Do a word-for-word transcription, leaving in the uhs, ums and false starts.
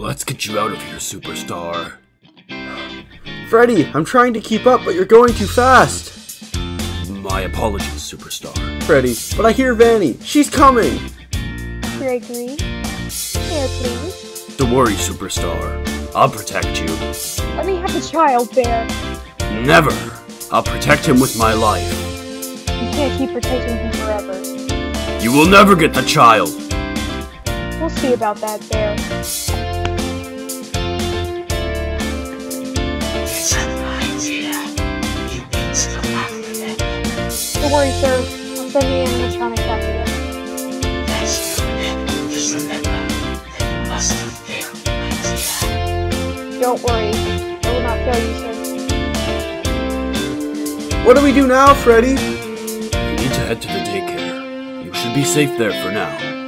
Let's get you out of here, superstar. Freddy, I'm trying to keep up, but you're going too fast. My apologies, superstar. Freddy, but I hear Vanny. She's coming. Gregory, here please. Don't worry, superstar. I'll protect you. Let me have the child, Bear. Never. I'll protect him with my life. You can't keep protecting him forever. You will never get the child. We'll see about that, Bear. It's an idea. You need to come after them. Don't worry, sir. I'll send the animatronics after them. That's good. Just remember, they must have failed the idea. Don't worry. I will not fail you, sir. What do we do now, Freddy? You need to head to the daycare. You should be safe there for now.